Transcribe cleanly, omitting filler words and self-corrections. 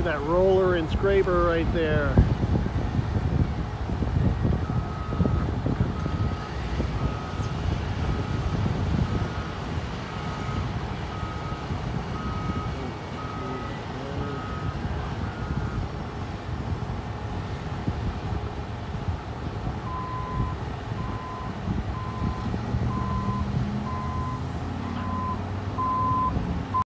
Look at that roller and scraper right there.